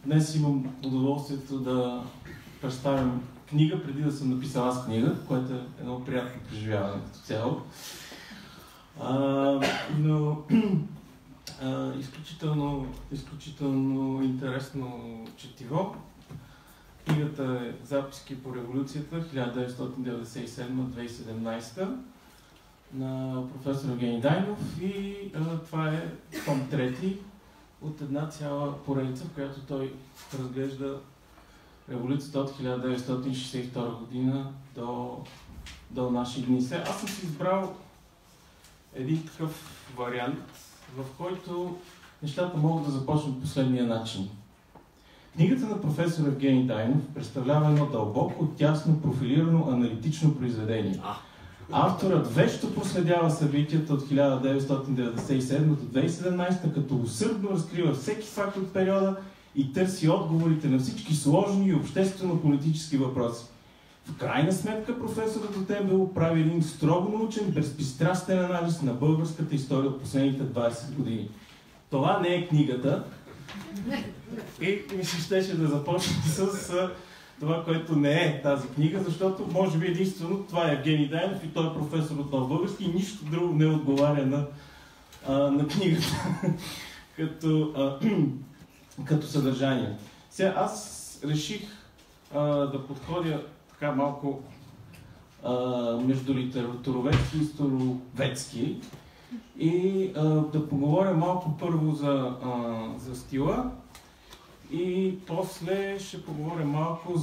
Днес имам удоволствието да представям книга, преди да съм написал аз книга, което е едно приятно преживяване като цяло. Но изключително интересно четиво. Книгата е Записки по революцията 1997-2017 на професор Евгений Дайнов и това е том 3 от една цяла поредица, в която той разглежда революцията от 1962 година до наши дни. Аз съм си избрал един такъв вариант, в който нещата могат да започнат последния начин. Книгата на професор Евгений Дайнов представлява едно дълбоко, тясно, профилирано, аналитично произведение. Авторът вещо проследява събитията от 1997 до 2017, като усърдно разкрива всеки факт от периода и търси отговорите на всички сложни и обществено-политически въпроси. В крайна сметка професорът от МБУ прави един строго научен, безпристрастен анализ на българската история от последните 20 години. Това не е книгата. И ми се щеше да започне с това, което не е тази книга, защото може би единствено това е Евгений Дайнов и той е професор от нов български и нищо друго не отговаря на книгата като съдържание. Сега аз реших да подходя така малко между литературоведски и истороведски и да поговоря малко първо за стила и после ще поговоря малко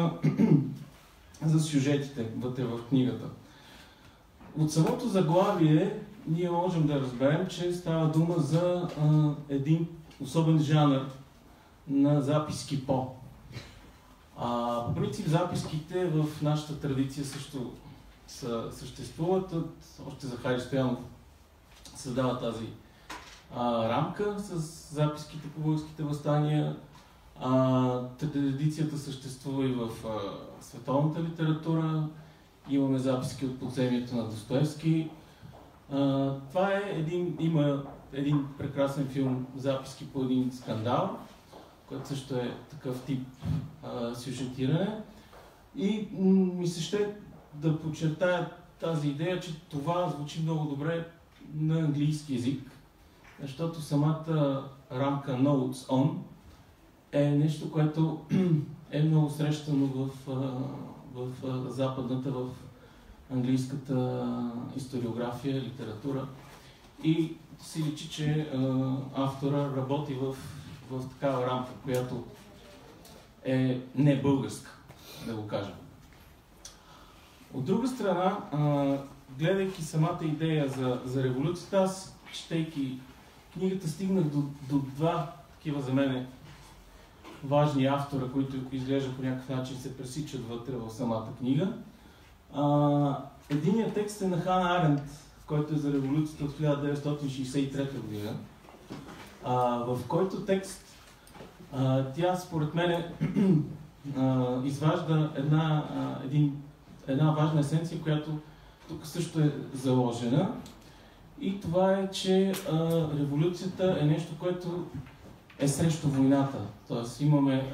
за сюжетите вътре в книгата. От самото заглавие ние можем да разберем, че става дума за един особен жанр на записки по. По принцип записките в нашата традиция също съществуват. Още Захари Стоянов създава тази рамка с записките по българските въстания. Традицията съществува и в световната литература. Имаме записки от подземието на Достоевски. Това е има един прекрасен филм "Записки по един скандал", който също е такъв тип сюжетиране. И ми се ще да подчертая тази идея, че това звучи много добре на английски език, защото самата рамка Notes on е нещо, което е много срещано в западната, в английската историография, литература. И си личи, че автора работи в такава рамка, която е не българска, да го кажем. От друга страна, гледайки самата идея за революцията, аз, четейки книгата, стигнах до два такива за мен важни автора, които изглежда по някакъв начин се пресичат вътре в самата книга. Единият текст е на Хана Аренд, който е за революцията от 1963 година, в който текст тя според мен изважда една важна есенция, която тук също е заложена. И това е, че революцията е нещо, което е срещу войната. Тоест имаме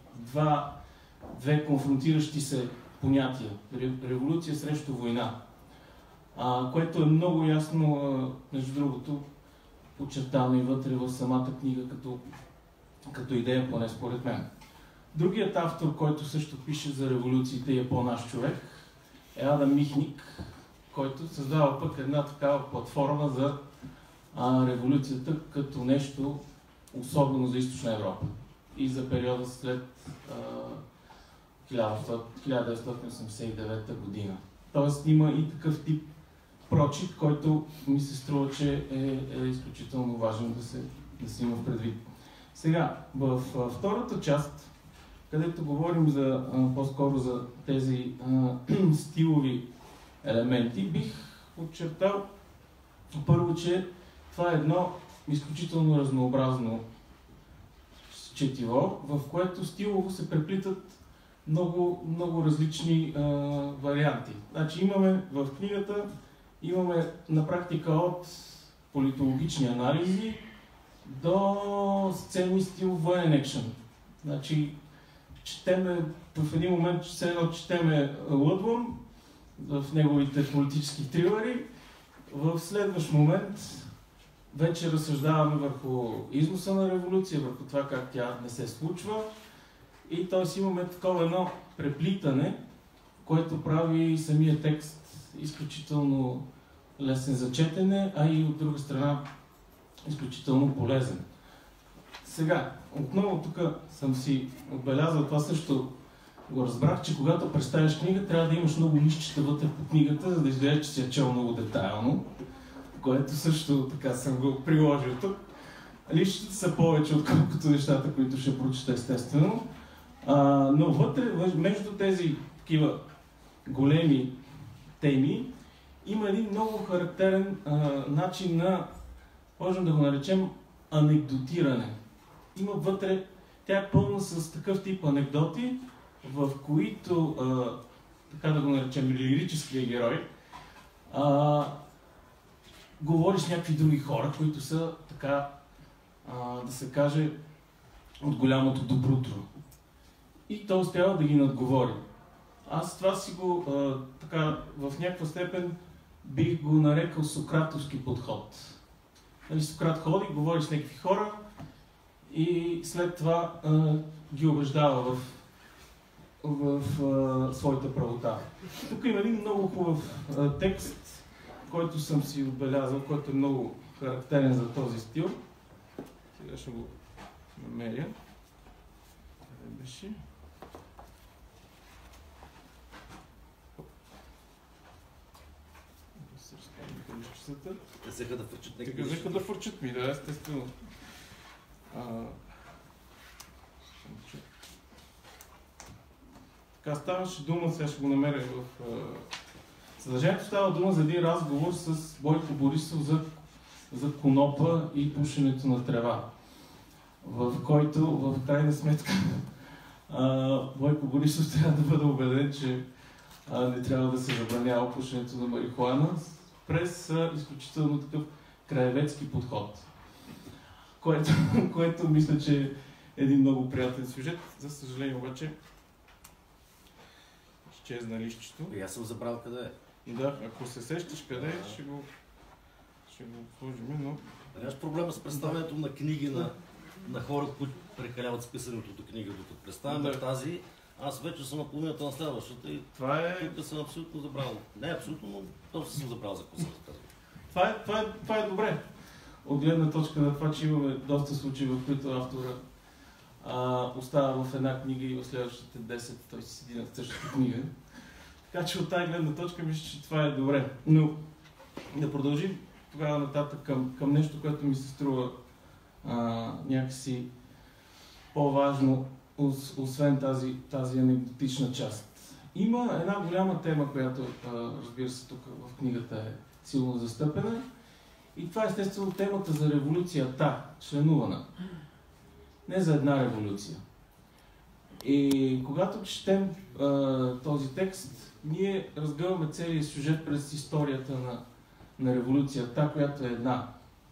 две конфронтиращи се понятия. Революция срещу война. Което е много ясно, между другото, подчертано и вътре в самата книга като идея, поне според мен. Другият автор, който също пише за революциите и е по-наш човек, е Адам Михник, който създава пък една такава платформа за революцията като нещо особено за Източна Европа и за периода след 1989 година. Тоест има и такъв тип прочит, който ми се струва, че е изключително важен да се има предвид. Сега, в втората част, където говорим по-скоро за тези стилови елементи, бих подчертал първо, че това е едно изключително разнообразно четиво, в което стилово се преплитат много различни варианти. Значи в книгата имаме на практика от политологични анализи до сценни стил военен екшън. Значи, четеме, в един момент все едно четеме Лъдвън в неговите политически трилъри, в следващ момент вече разсъждаваме върху износа на революция, върху това как тя не се случва. И т.е. имаме такова едно преплитане, което прави самия текст изключително лесен за четене, а и от друга страна изключително полезен. Сега, отново тук съм си отбелязал, това също го разбрах, че когато представиш книга, трябва да имаш много листчета вътре по книгата, за да изглежда, че си е чел много детайлно, което също така съм го приложил тук. Листчета са повече, отколкото нещата, които ще прочета естествено. Но вътре, между тези такива големи теми, има един много характерен начин на, можем да го наречем, анекдотиране. Има вътре, тя е пълна с такъв тип анекдоти, в които, така да го наречем, лирическия герой, говори с някакви други хора, които са, така, да се каже, от голямото доброто. И той успява да ги надговори. Аз това си го, така, в някаква степен бих го нарекал сократовски подход. Нали, Сократ ходи, говори с някакви хора и след това ги убеждава в своята правота. Тук има един много хубав текст, който съм си отбелязал, който е много характерен за този стил. Сега ще го намеря. Къде беше? Те взеха да фърчат някакви. Те взеха да фърчат ми, да, естествено. Така ставаше дума, сега ще го намеря в... Съдържанието става дума за един разговор с Бойко Борисов за конопа и пушенето на трева, в който, в крайна сметка, Бойко Борисов трябва да бъде убеден, че не трябва да се забранява пушенето на марихуана през изключително такъв краеведски подход, което мисля, че е един много приятен сюжет. За съжаление обаче изчезна листчето. И аз съм забрал къде е. Да, ако се сещаш къде е, ще го сложим, но... Нямаш проблема с представянето на книги на хора, които прекаляват с писането до книга, докато представяме тази. Аз вече съм на половината на следващата и тук съм абсолютно забрал. Не абсолютно, но доста съм забрал за какво съм разказал. Това е добре. От гледна точка на това, че имаме доста случаи, в които автора остава в една книга и в следващите 10 той си седи на същата книга. Така че от тази гледна точка мисля, че това е добре. Но да продължим тогава нататък към нещо, което ми се струва някакси по-важно, освен тази анекдотична част. Има една голяма тема, която, разбира се, тук в книгата е силно застъпена. И това е естествено темата за революцията, членувана. Не за една революция. И когато четем този текст, ние разгъваме целият сюжет през историята на революцията, която е една.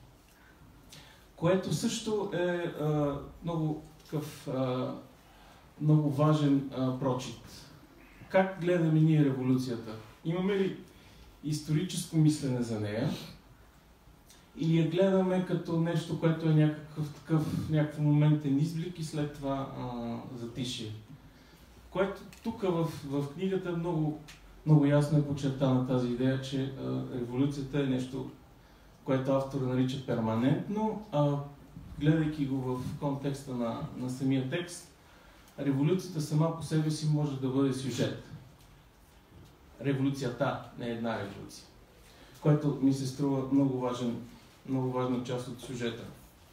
Което също е много такъв много важен прочит. Как гледаме ние революцията? Имаме ли историческо мислене за нея? Или я гледаме като нещо, което е някакъв моментен изблик и след това затишие? Което тук в книгата много, много ясно е подчертана тази идея, че революцията е нещо, което автора нарича перманентно, гледайки го в контекста на самия текст, революцията сама по себе си може да бъде сюжет. Революцията не е една революция, което ми се струва много важна част от сюжета.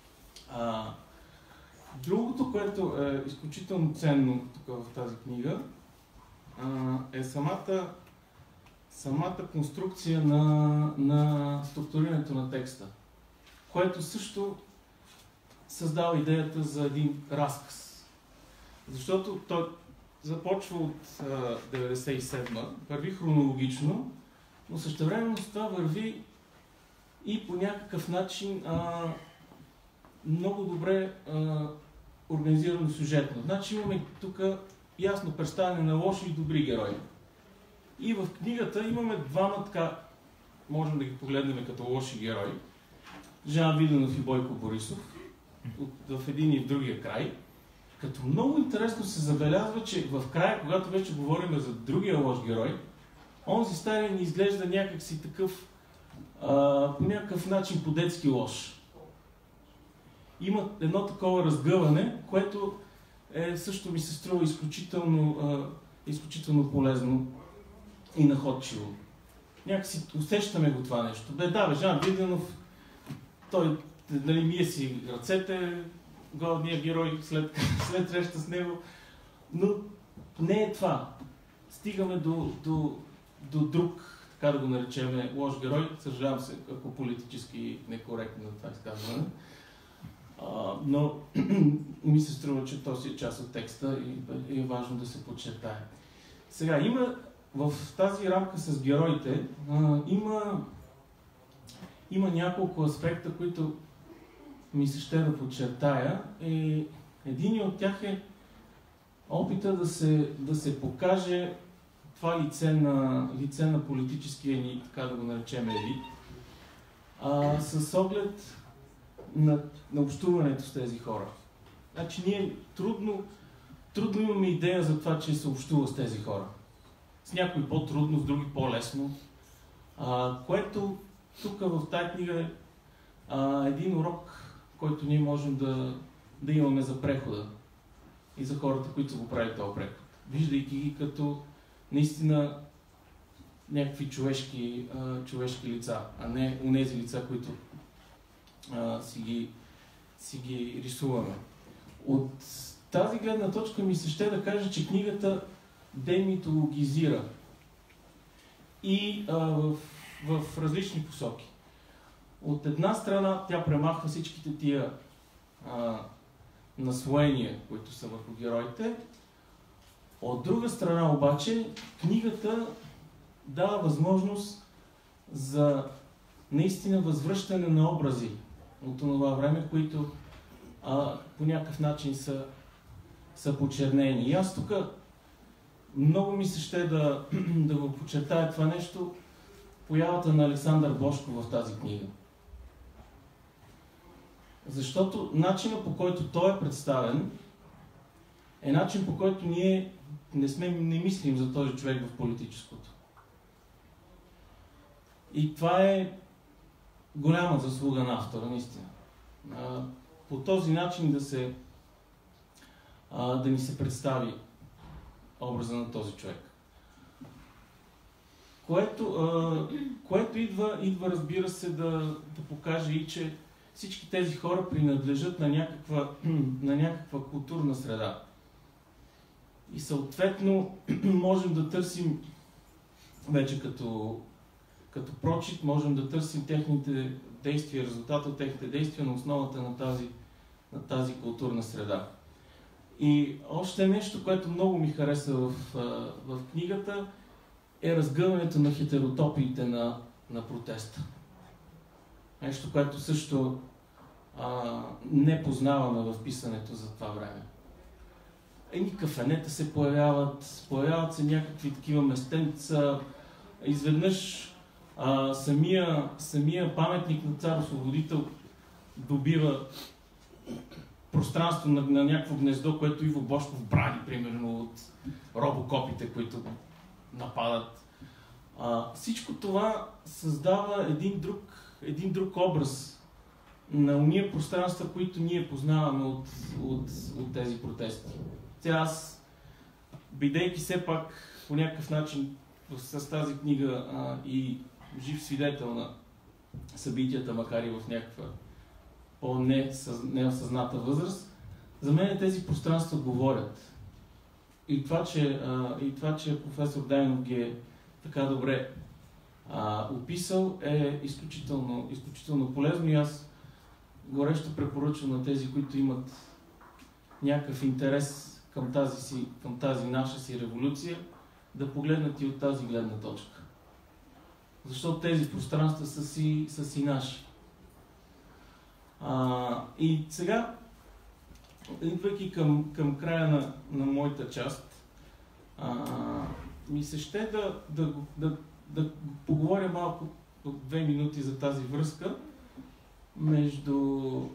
Другото, което е изключително ценно тук в тази книга, е самата конструкция на структурирането на текста, което също създава идеята за един разказ. Защото той започва от 97-ма, върви хронологично, но същевременно с това върви и по някакъв начин много добре организирано сюжетно. Значи имаме тук ясно представяне на лоши и добри герои. И в книгата имаме двама така, можем да ги погледнем като лоши герои. Жан Виденов и Бойко Борисов, в един и в другия край. Като много интересно се забелязва, че в края, когато вече говорим за другия лош герой, онзи стария ни изглежда някакси такъв, по някакъв начин по-детски лош. Има едно такова разгъване, което също ми се струва изключително полезно и находчиво. Някакси усещаме го това нещо. Жан Виденов, той мие си ръцете, главният герой след среща с него, но не е това. Стигаме до друг, така да го наречем, лош герой. Съжалявам се, ако политически некоректно на това изказване. Но ми се струва, че този е част от текста и е важно да се подчертае. Сега, в тази рамка с героите има няколко аспекта, които ми се ще да подчертая. Един от тях е опита да се покаже това лице на политическия ни, така да го наречем, елит, с оглед на общуването с тези хора. Значи ние трудно имаме идея за това, че се общува с тези хора. С някои по-трудно, с други по-лесно. Което тук в тази книга е един урок, който ние можем да имаме за прехода и за хората, които са го правили този преход. Виждайки ги като наистина някакви човешки лица, а не онези лица, които си ги рисуваме. От тази гледна точка ми се ще да кажа, че книгата демитологизира и в различни посоки. От една страна тя премахва всичките тия наслоения, които са върху героите. От друга страна обаче, книгата дава възможност за наистина възвръщане на образи от това време, които по някакъв начин са почернени. И аз тук много ми се ще да го подчертая това нещо, появата на Александър Бошков в тази книга. Защото начинът, по който той е представен, е начин, по който ние не мислим за този човек в политическото. И това е голяма заслуга на автора, наистина. По този начин да ни се представи образа на този човек. Което идва, разбира се, да покаже и, че всички тези хора принадлежат на някаква културна среда. И съответно можем да търсим, вече като прочит, можем да търсим техните действия, резултата от техните действия на основата на тази културна среда. И още нещо, което много ми хареса в книгата, е разгъването на хетеротопиите на протеста. Нещо, което също не познаваме в писането за това време. Едни кафенета се появяват се някакви такива местенца. Изведнъж самия паметник на цар Освободител добива пространство на някакво гнездо, което Иво Бошков брани, примерно, от робокопите, които нападат. Всичко това създава един друг образ на уния пространства, които ние познаваме от тези протести. Аз, бидейки все пак по някакъв начин с тази книга и жив свидетел на събитията, макар и в някаква по-неосъзната възраст, за мен тези пространства говорят. И това, че професор Дайнов ги е така добре описал, е изключително полезно и аз горещо препоръчвам на тези, които имат някакъв интерес към тази наша си революция, да погледнат и от тази гледна точка. Защото тези пространства са си наши. И сега идвайки към края на моята част, ми се ще да поговоря малко от 2 минути за тази връзка между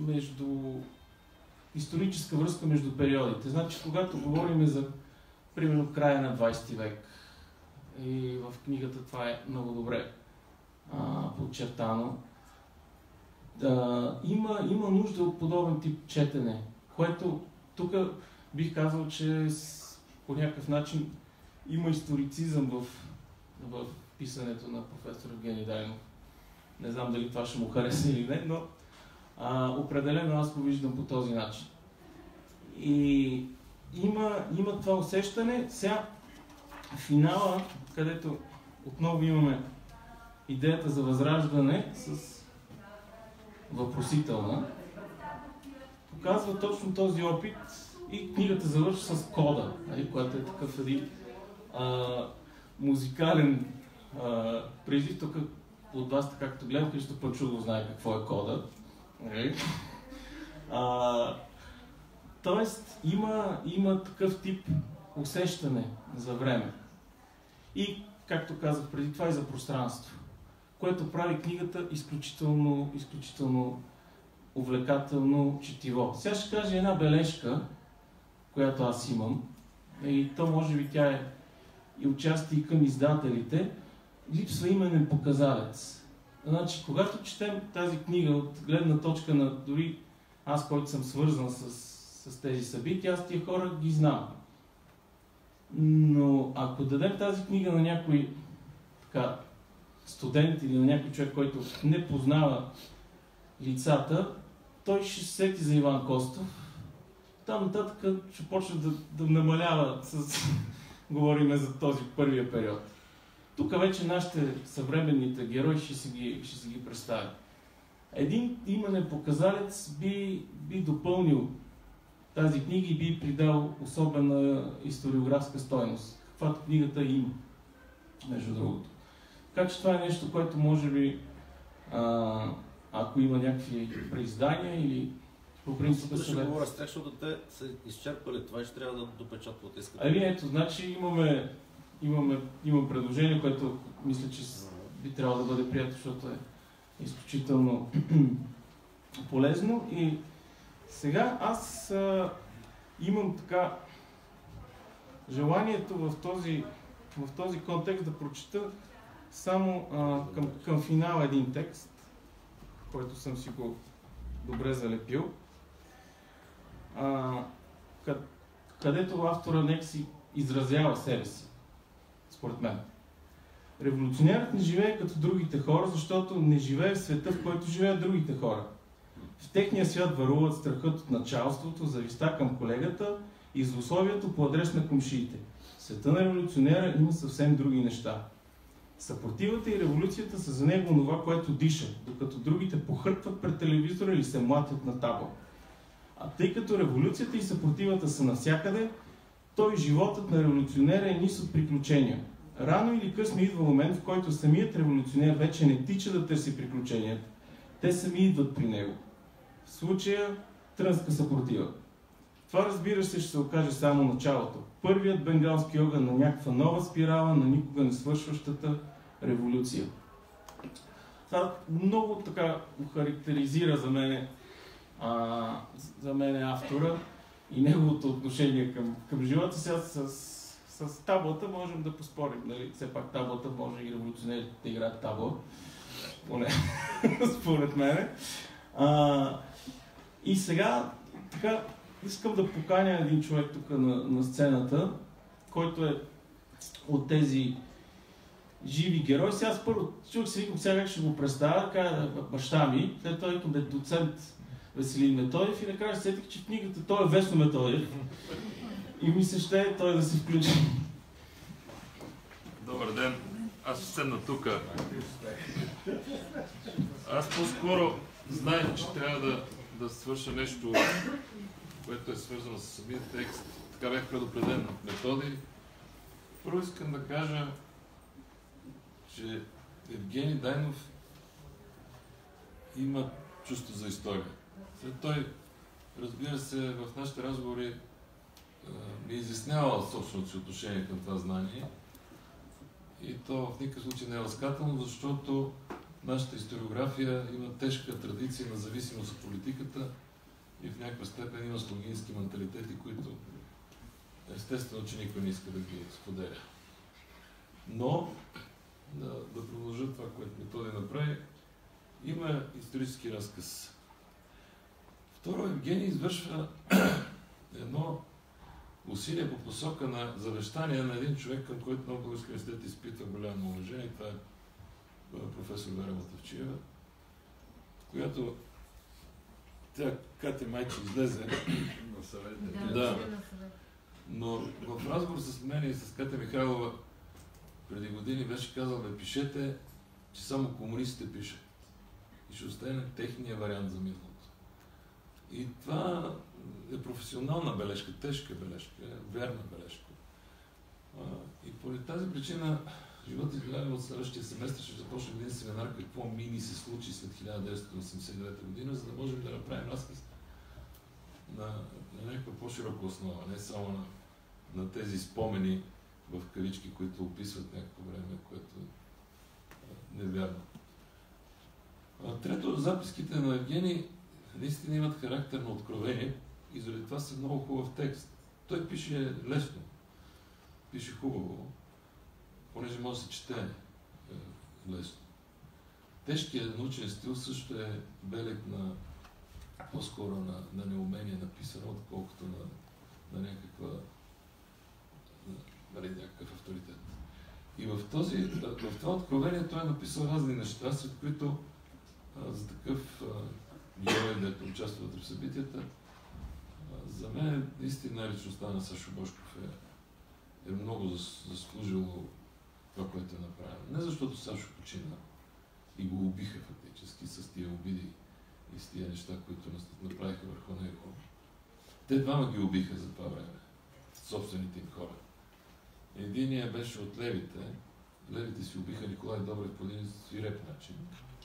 историческа връзка между периодите. Значи, когато говорим за, примерно, края на 20 век, и в книгата това е много добре подчертано, има нужда от подобен тип четене, което тук бих казал, че по някакъв начин има историцизъм в писането на професор Евгений Дайнов. Не знам дали това ще му хареса или не, но определено аз го виждам по този начин. И има това усещане. Сега финала, където отново имаме идеята за възраждане с въпросителна, показва точно този опит и книгата завършва с кода, което е такъв един музикален призив. Тук от вас, така както гледам, Христо Пачулов знае какво е кода. Тоест, има такъв тип усещане за време. И, както казах преди това, и за пространство, което прави книгата изключително увлекателно четиво. Сега ще кажа една бележка, която аз имам, и то може би тя е и участие към издателите. Липсва именен показалец. Значи, когато четем тази книга от гледна точка на дори аз, който съм свързан с тези събития, аз тия хора ги знам. Но ако дадем тази книга на някой студент или на някой човек, който не познава лицата, той ще се сети за Иван Костов. Там нататък ще почне да намалява говориме за този първия период. Тук вече нашите съвременните герои ще си ги представят. Един именен показалец би допълнил тази книга и би придал особена историографска стойност, каквато книгата има, между другото. Така че това е нещо, което може би, ако има някакви преиздания или по принцип да ще говоря с тях, защото те са изчерпали това и ще трябва да допечатват искат. Ето, значи имам предложение, което мисля, че би трябвало да бъде прието, защото е изключително полезно. И сега аз имам така желанието в този контекст да прочета само към финала един текст, който съм си го добре залепил, където автора нека си изразява себе си, според мен. Революционерът не живее като другите хора, защото не живее в света, в който живеят другите хора. В техния свят вървуват страхът от началството, зависта към колегата и злословието по адрес на комшиите. В света на революционера има съвсем други неща. Съпротивата и революцията са за него това, което диша, докато другите похъртват пред телевизора или се млатят на табла. А тъй като революцията и съпротивата са навсякъде, той животът на революционера е низ от приключения. Рано или късно идва момент, в който самият революционер вече не тича да търси приключенията. Те сами идват при него. В случая трънска съпротива. Това, разбира се, ще се окаже само началото. Първият бенгалски огън на някаква нова спирала на никога не свършващата революция. Това много така характеризира за мен автора и неговото отношение към живота. Сега с таблата можем да поспорим. Нали? Все пак таблата може и революционерите да играят табла. Поне според мене. И сега така искам да поканя един човек тук на сцената, който е от тези живи герои. Сега аз първо чух си, викам сега как ще го представя, кажа баща ми, след това викам доцент Веселин Методиев и накрая сетих, че в книгата той е Весо Методиев. И ми се ще той да се включи. Добър ден, аз ще седна тук. Аз по-скоро знаех, че трябва да свърша нещо, което е свързано с самия текст. Така бях предупреден от Методий. Първо искам да кажа, че Евгений Дайнов има чувство за история. След той разбира се, в нашите разговори ми изяснява собственото си отношение към това знание. И то в никакъв случай не е ласкателно, защото нашата историография има тежка традиция на зависимост от политиката и в някаква степен има слугински менталитети, които естествено, че никой не иска да ги споделя. Но, да продължа това, което Методи направи, има исторически разказ. Второ, Евгений извършва едно усилие по посока на завещание на един човек, към който много български университет изпитва голямо уважение. Това е професор Вера Мотавчиева, която тя, Катя Майче, излезе на съвет. Да. Но в разговор с мен и с Катя Михайлова преди години беше казал: бе, пишете, че само комунистите пишат. И ще остане техния вариант за миналото. И това е професионална бележка, тежка бележка, вярна бележка. И поради тази причина живота изгледа от следващия семестър ще започне един семинар какво мини се случи след 1989 година, за да можем да направим разказ на някаква по-широка основа, не само на тези спомени в кавички, които описват някакво време, което не е вярно. Трето, записките на Евгений наистина имат характер на откровение и заради това са много хубав текст. Той пише лесно, пише хубаво, понеже може да се чете лесно. Тежкият научен стил също е белег на по-скоро на неумение на писане, отколкото на някакъв авторитет. И в това откровение той е написал разни неща, след които за такъв герой, дето участва в събитията, за мен наистина личността на Сашо Божков е много заслужило това, което е направено. Не защото Сашо почина и го убиха фактически с тия обиди и с тия неща, които направиха върху него. Те двама ги убиха за това време. Собствените им хора. Единият беше от левите. Левите си убиха Николай Добрев по един свиреп начин.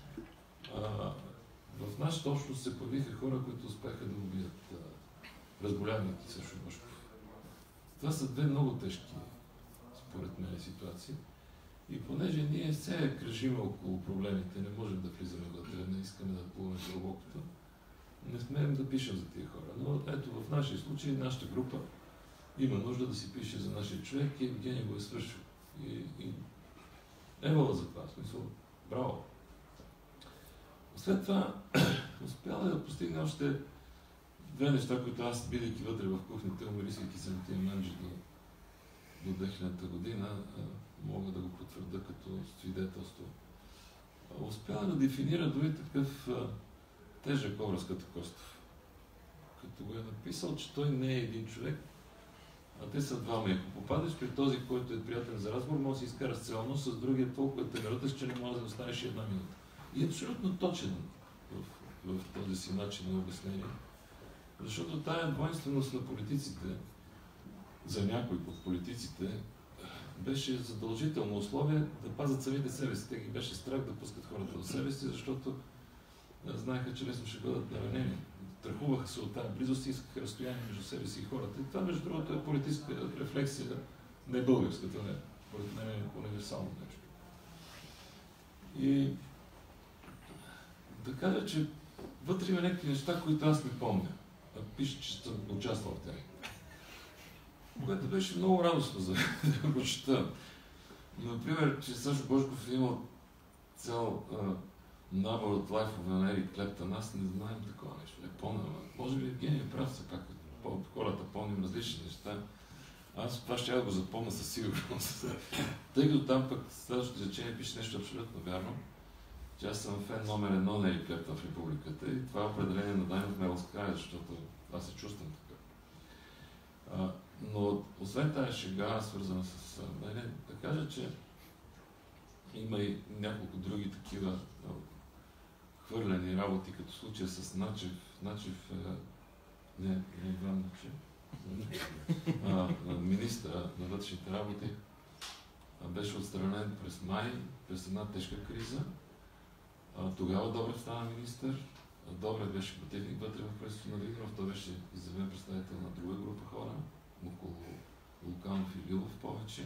В нашата общност се появиха хора, които успяха да убият разболявайки Сашо Божков. Това са две много тежки, според мен, ситуации. И понеже ние се кръжим около проблемите, не можем да влизаме вътре, не искаме да плуваме дълбокото, не смеем да пишем за тия хора. Но ето в нашия случай, нашата група има нужда да си пише за нашия човек и Евгений го е свършил. И евала за това, в смисъл, браво! След това успяла да постигне още две неща, които аз, бидейки вътре в кухнята, умирисвайки се на тия манджи до 2000-та година, мога да го потвърда като свидетелство. Успяла да дефинира дори такъв тежък образ като Костов. Като го е написал, че той не е един човек, а те са двама. И ако попадеш при този, който е приятен за разговор, може да се изкараш цяло, с другия толкова те наръташ, че не може да останеш една минута. И е абсолютно точен в този си начин на обяснение. Защото тая двойственост на политиците, за някои от политиците, беше задължително условие да пазят самите себе си. Те ги беше страх да пускат хората до себе си, защото знаеха, че лесно ще бъдат наранени. Страхуваха се от тази близост и искаха разстояние между себе си и хората. И това, между другото, е политическа рефлексия, не българската, не. Поред мен е универсално нещо. И да кажа, че вътре има някакви неща, които аз не помня. Пише, че съм участвал в тях. Което беше много радостно за да го чета. Например, че Сашо Божков е имал цял набор от лайфове на Ерик Клептън. Аз не знаем такова нещо. Не помня. Може би Евгений е прав, все пак. Хората помним различни неща. Аз това ще я го запомня със сигурност. Тъй като там пък следващото изречение пише нещо абсолютно вярно, че аз съм фен номер 1 на Ерик Клептън в Републиката и това определение на Дайнов ме ласкае, защото аз се чувствам такъв. Но освен тази шега, свързана с мене, да кажа, че има и няколко други такива хвърлени работи, като случая с Начев, не Иван Начев, министъра на вътрешните работи, беше отстранен през май, през една тежка криза. Тогава Добрев стана министър. Добрев беше противник вътре в правителството на Виденов, той беше изявен представител на друга група хора, около Луканов и Лилов повече.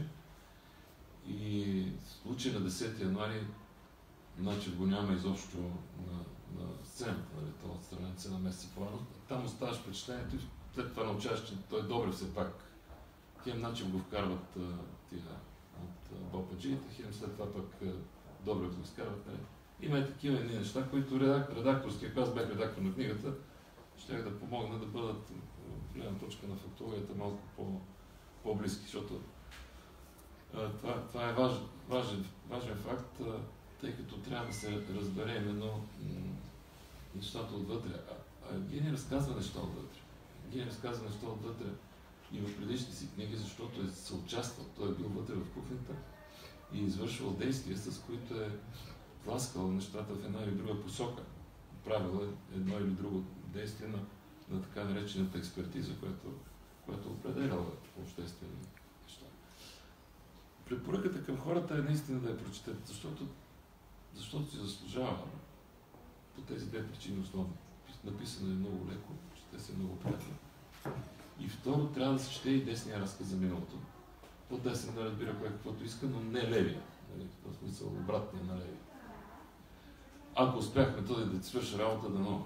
И в случай на 10 януари Начев го няма изобщо на сцената, нали, това отстранен цена месеца по-рано. Там оставаш впечатлението и след това научаваш, че той е добре все пак. Хем Начев го вкарват тия от бопаджиите, хем след това пък добре го изкарват. Нали. Има и такива едни неща, които редакторски, ако аз бях редактор на книгата, ще да помогна да бъдат в гледна точка на фактологията малко по-близки, защото това е важен факт, тъй като трябва да се разбере именно нещата отвътре. Гений разказва неща отвътре. Гений разказва неща отвътре и в предишните си книги, защото е съучаствал. Той е бил вътре в кухнята и извършвал действия, с които е тласкал нещата в една или друга посока. Правил е едно или друго действие на така наречената експертиза, която определяла обществени неща. Препоръката към хората е наистина да я прочетете, защото си заслужава по тези две причини основно. Написано е много леко, чете се много приятно. И второ, трябва да се чете и десния разказ за миналото. По-десен да разбира кой каквото иска, но не левия. В смисъл обратния на левия. Ако успяхме този да ти свърши работа, да много.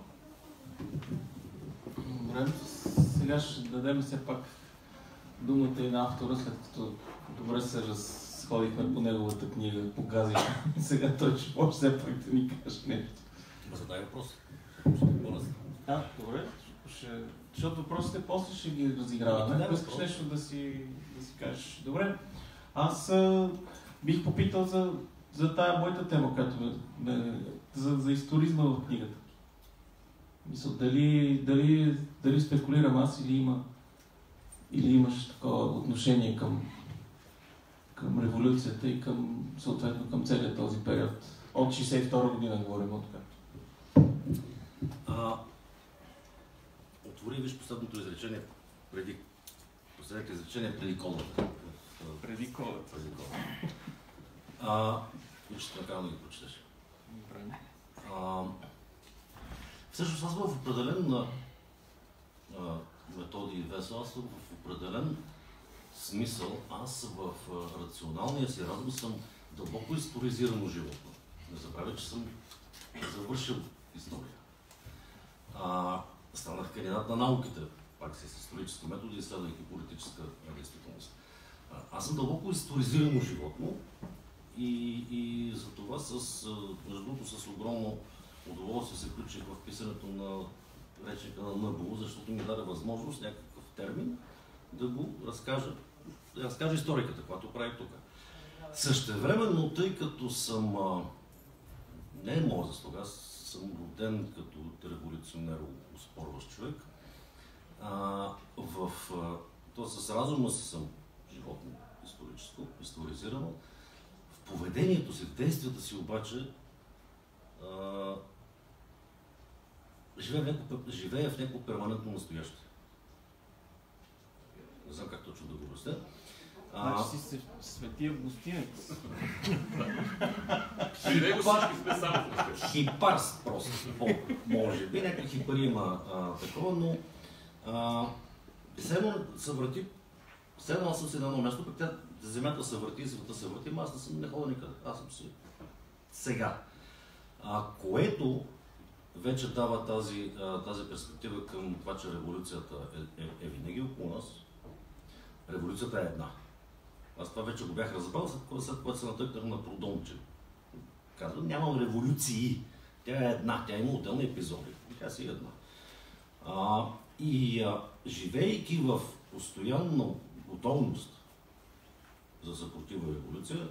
Добре, сега ще дадем все пак думата и на автора, след като добре се разходихме по неговата книга, погазихме. Сега той ще може все пак да ни каже нещо. Задай въпрос. Добре. Защото въпросите после ще ги разиграваме. Ако искаш нещо да си кажеш. Добре. Аз бих попитал за тая моята тема, която за историзма в книгата. Мисля, дали спекулирам аз или имаш такова отношение към революцията и съответно към целият този период. От 62 година говорим от така. Отвори виж последното изречение преди колата. Преди колата. И ще накарам да ги прочетеш. Всъщност аз в определен методи и весел, аз в определен смисъл, аз в рационалния си разум съм дълбоко историзирано животно. Не забравя, че съм завършил история. Станах кандидат на науките, пак с исторически методи, изследвайки политическа действителност. Аз съм дълбоко историзирано животно и за това между другото с огромно удоволствие се включих в писането на речника на НБУ, защото ми даде възможност някакъв термин да го разкажа, да разкажа историката, която прави тук. Същевременно, тъй като съм не е моя заслуга, аз съм роден като революционер, успорващ човек, то с разума си съм животно историческо, историзирано. В поведението си, в действията си обаче живея в някакво перманентно настояще. Не знам как точно да го обясня. Значи си Светия Августинец. При него всички сме само. Хипарс просто, може би. Някакви хипари има такова, но седно се върти, седно аз съм си на едно място, пък земята се върти, света се върти, но аз не ходя никъде. Аз съм си сега. Което вече дава тази перспектива към това, че революцията е винаги около нас. Революцията е една. Аз това вече го бях разбрал, след което се натъкнах на Прудон, че казва, нямам революции. Тя е една, тя има отделни епизоди. Тя си е една. Живейки в постоянна готовност за съпротива революция,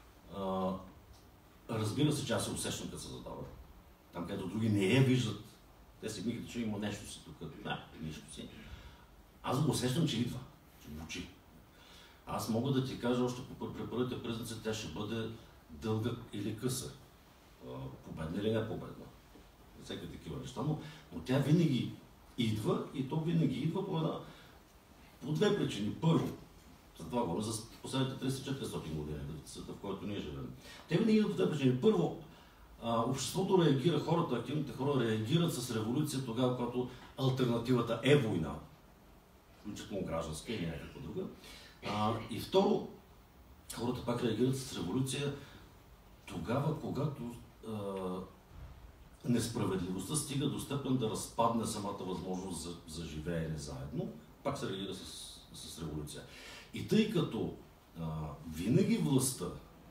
разбира се, че аз се усещам, като се задава. Там, където други не я виждат, те си мислят, че има нещо си тук. Нищо си. Аз го усещам, че идва, че мучи. Аз мога да ти кажа още при първите признаци, тя ще бъде дълга или къса. Победна или не победна. Всеки такива неща, но тя винаги идва и то винаги идва по две причини. Първо, за това говоря за последните 300-400 години, света, в който ние живеем. Те винаги идват по две причини. Първо, Обществото реагира, хората, активните хора реагират с революция тогава, когато алтернативата е война, включително гражданска или някаква друга. И второ, хората пак реагират с революция тогава, когато несправедливостта стига до степен да разпадне самата възможност за живеене заедно, пак се реагира с революция. И тъй като винаги властта,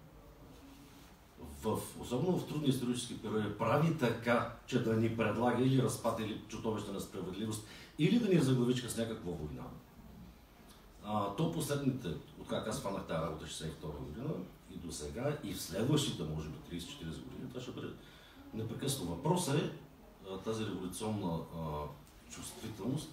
особено в трудни исторически периоди, прави така, че да ни предлага или разпад, или чудовищна несправедливост, или да ни заглавичка с някаква война, то последните, откак аз фанах тази работа 62 година и до сега, и в следващите, може би 30-40 години, това ще бъде непрекъснато. Въпросът е тази революционна чувствителност.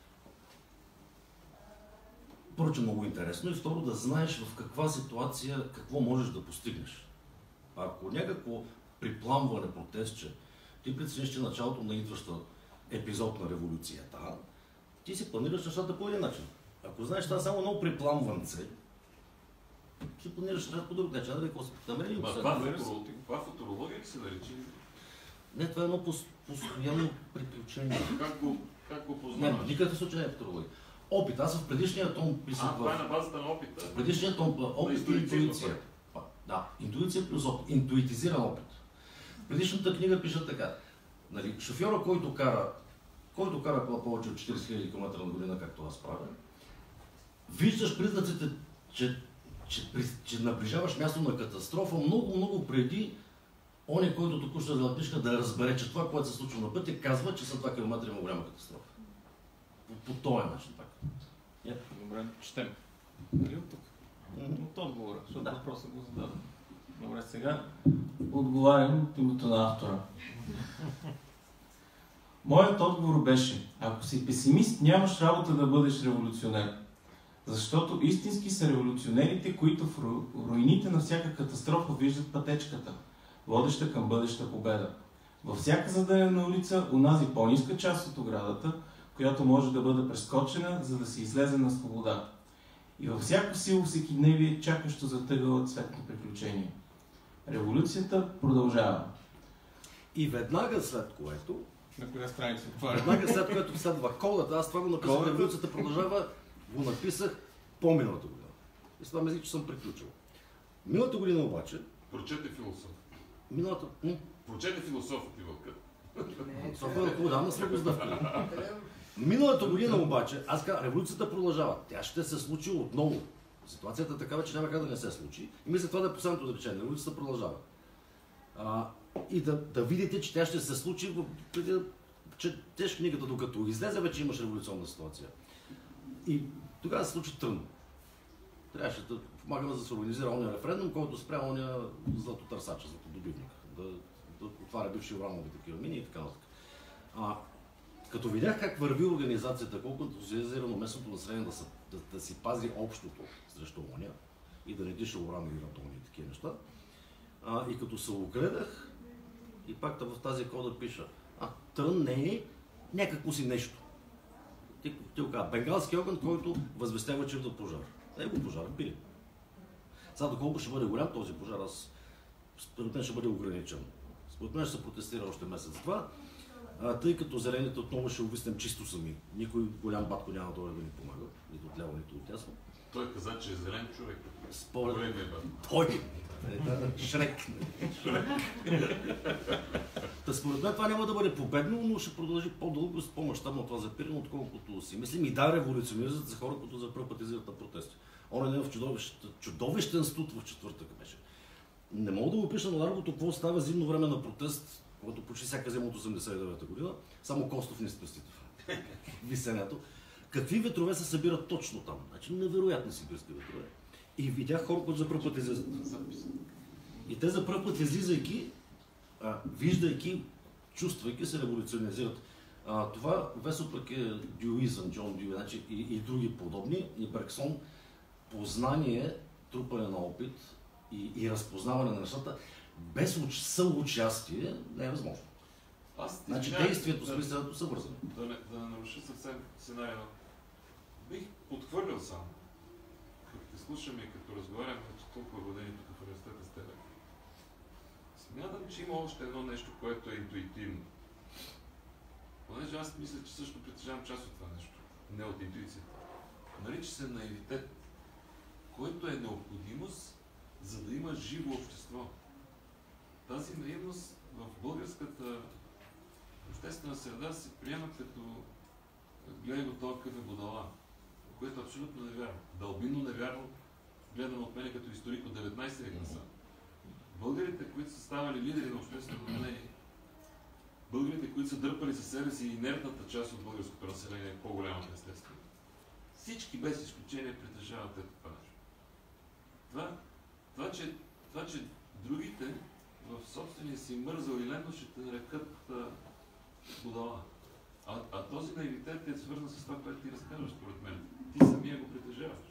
Първо, много интересно и второ, да знаеш в каква ситуация какво можеш да постигнеш. Ако някакво припламване, протест, че ти прецениш, че началото на идваща епизод на революцията, ти си планираш нещата по един начин. Ако знаеш, това е само едно припламванце, ти планираш нещата по друг начин. Какво се намери? Това футурология ли се наричи? Не, това е едно постоянно приключение. Как го познаваш? Никакъв случай не е футурология. Опит. Аз в предишния том писах. Това е на базата на опита. В предишния том опит и интуиция. Да, интуиция плюс опит. Интуитизиран опит. В предишната книга пиша така. Нали, шофьора, който кара повече от 40 000 км на година, както аз правя, виждаш признаците, че наближаваш място на катастрофа много преди оня, който току-що взел книжка, да разбере, че това, което се случва на пътя, казва, че са 2 км има голяма катастрофа. По този начин пак. Добре, четем. Нали от тук? От отговора, защото въпросът го задавам. Добре, сега отговарям от името на автора. Моят отговор беше: ако си песимист, нямаш работа да бъдеш революционер. Защото истински са революционерите, които в руините на всяка катастрофа виждат пътечката, водеща към бъдеща победа. Във всяка задънена улица, унази по-ниска част от оградата, която може да бъде прескочена, за да се излезе на свобода. И във всяко сило всекидневие, чакащо за тъгъла цветно приключение. Революцията продължава. И веднага след което... На коя страница това? Веднага след което следва кодата, аз това го написах, революцията продължава, го написах по-миналата година. И с това мисля, че съм приключил. Миналата година обаче... Прочете философ. Прочете философ от Ивълка. София, отдавна сме го сдъвкали. Миналата година обаче, аз казах, революцията продължава. Тя ще се случи отново. Ситуацията е такава, че няма как да не се случи. И мисля, това да е последното изречение. Революцията продължава. И да видите, че тя ще се случи, преди да четеш книгата, докато излезе, вече имаш революционна ситуация. И тогава се случи тръмно. Трябваше да помагаме да се организира ония референдум, който спря ония златотърсача, златодобивник. Да отваря бивши уранови такива мини и така нататък. Като видях как върви организацията, колко ентузиазирано местното население да си пази общото срещу оня и да не диша уран или радон и такива неща, и като се огледах, и пак в тази кода пиша, трън не е някакво си нещо. Ти го казва, бенгалски огън, който възвестява, че идва пожар. Го пожар пили. Сега доколко ще бъде голям този пожар, според мен ще бъде ограничен. Според мен ще се протестира още месец-два, тъй като зелените отново ще увиснем чисто сами. Никой голям батко няма да ни помага, нито от ляво, нито от дясно. Той каза, че е зелен човек. Според той. Шрек. Според мен това няма да бъде победно, но ще продължи по-дълго с по-мащабно това запиране, отколкото си мислим. И да, революционизират за хора, които за първ път излизат на протести. Он е в чудовищен студ в четвъртък беше. Не мога да го пиша на ларгото, какво става зимно време на протест, когато почти всяка зима от 89-та година, само Костов не спестите. Висенето. Какви ветрове се събират точно там? Значи невероятни сибирски ветрове. И видях хора, които за първ път излизат. И те за първ път излизайки, виждайки, чувствайки се революционизират. Това весопък е дюизъм, Джон Дюи, значи и други подобни. И Берксон, познание, трупане на опит и разпознаване на нещата, без съучастие не е възможно. Значи действието с мисленето са вързани. Да не наруша съвсем сценария. Бих подхвърлял само. Като те слушаме и като разговаряме, че толкова години тук в университета с тебе. Смятам, че има още едно нещо, което е интуитивно. Понеже аз мисля, че също притежавам част от това нещо, не от интуицията. Нарича се наивитет, който е необходимост, за да има живо общество. Тази наивност в българската обществена среда се приема като гледай го това какъв е будала, което е абсолютно невярно. Дълбинно невярно, гледано от мен като историк от 19 век насам. Българите, които са ставали лидери на общественото мнение, българите, които са дърпали със себе си инертната част от българското население, по-голямата естествено, всички без изключение притежават това нещо. Това, че другите в собствения си мързъл и лено ще те нарекат будала. А този наивитет е свързан с това, което ти разказваш, според мен. Ти самия го притежаваш.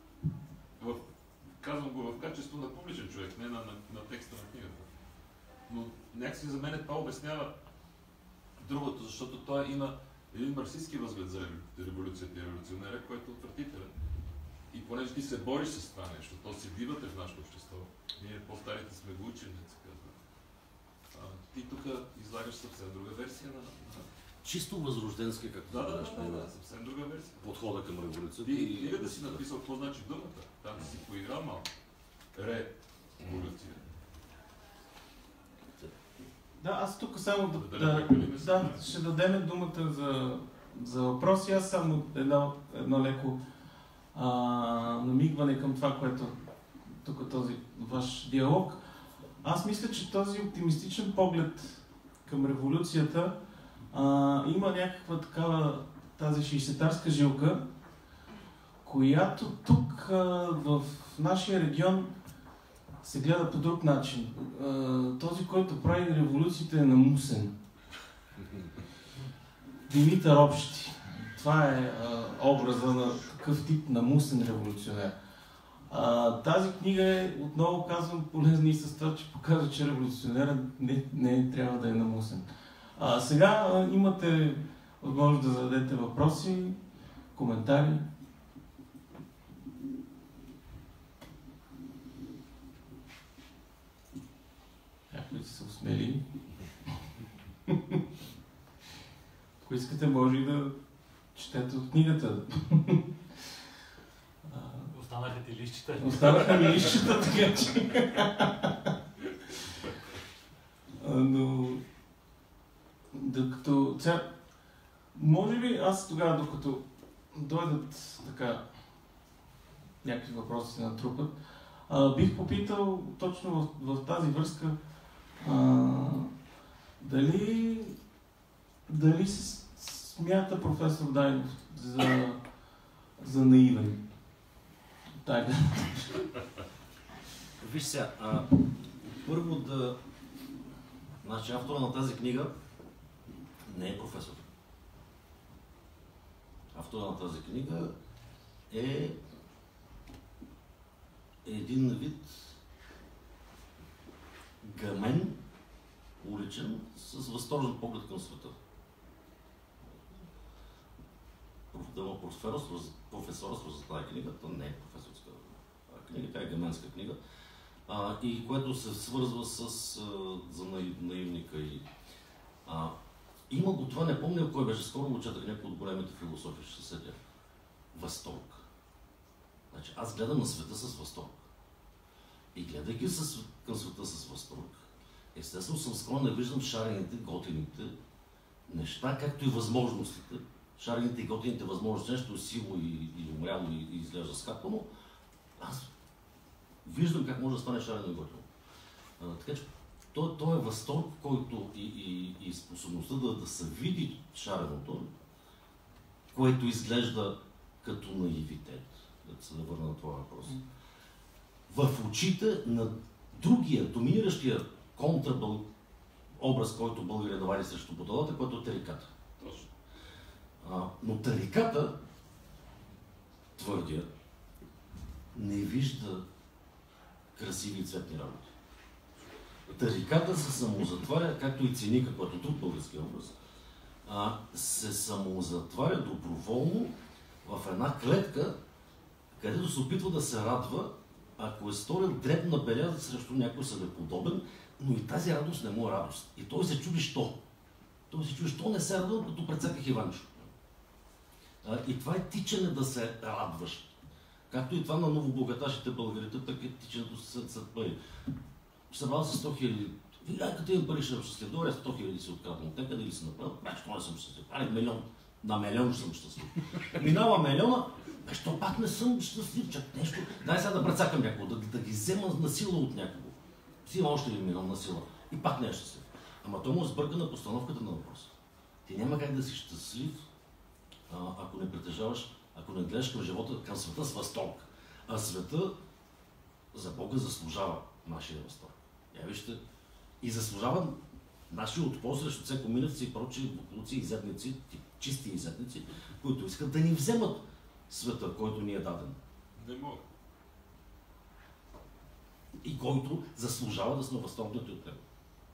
Казвам го в качество на публичен човек, не на текста на книгата. Но някакси за мен това обяснява другото, защото той има един марксистски възглед за революцията и революционера, който е отвратителен. И понеже ти се бориш с това нещо, то се дивате в нашето общество. Ние по-старите сме го учили, не се казва. Ти тук излагаш съвсем друга версия на... Чисто възрожденска, както да, съвсем друга версия. Подхода към революцията. И книгата си написал какво значи думата. Там си поиграл малко. Революция. Да, аз тук само ще дадем думата за въпроси. Аз само едно леко намигване към това, което тук този ваш диалог. Аз мисля, че този оптимистичен поглед към революцията има някаква такава тази 60-тарска жилка, която тук в нашия регион се гледа по друг начин. Този, който прави революцията е намусен. Димитър Общи. Това е образа на такъв тип намусен революционер. Тази книга е, отново казвам, полезна и с това, че показва, че революционерът не трябва да е намусен. Сега имате възможност да зададете въпроси, коментари. Някои са усмели. Ако искате, може и да четете от книгата. Останаха ти лищите. Останаха ми лищата, така че... Но... Докато... Може би аз тогава, докато дойдат така някакви въпроси се натрупат, бих попитал точно в тази връзка дали се смята професор Дайнов за наивен. Виж сега, първо значи автора на тази книга не е професор. Автора на тази книга е един вид гъмен, уличен, с възторжен поглед към света. Професора свърза тази книга, то не е професорска книга, тя е гъменска книга, и което се свързва за наивника. Има го това, не помня кой беше, скоро го четах някой от големите философи, ще седя. Възторг. Значи, аз гледам на света с възторг. И гледайки към света с възторг, естествено съм склонен да виждам шарените, готините неща, както и възможностите. Шарените и готините възможности, нещо сило и умряло и изглежда скапано, аз виждам как може да стане шарено и готино. Така че той е възторг, който и способността да се види шареното, което изглежда като наивитет, да се върна на това въпрос, в очите на другия, доминиращия образ, който българия навади срещу будалата, който е тариката. Но тариката, твърдя, не вижда красиви и цветни работи. Тариката се самозатваря, както и циника, който друг български образ, се самозатваря доброволно в една клетка, където се опитва да се радва ако е сторил дребна беля срещу някой себеподобен, но и тази радост не му е радост. И той се чуди що. Той се чуди що не се радва, като прецаках Иванчо. И това е тичане да се радваш. Както и това на новобогаташите българите, така е тичането след пари. Събрал се 100 000. Вие, като имам пари, ще съм щастлив. Добре, 100 000 си откраднал. Те къде ли си направил? Що не съм щастлив? Милион. На милион съм щастлив. Минава милиона, що пак не съм щастлив? Чак нещо. Дай сега да прецакам някого, да ги взема на сила от някого. Взима още 1 милион на сила. И пак не е щастлив. Ама той му сбърка на постановката на въпроса. Ти няма как да си щастлив, ако не притежаваш, ако не гледаш към живота, към света с възторг. А света за Бога заслужава нашия възторг. Я вижте, и заслужава нашия отпор срещу цекоминевци и прочие буклуци, изядници, чисти изядници, които искат да ни вземат света, който ни е даден. Не мога. И който заслужава да сме възторгнати от него.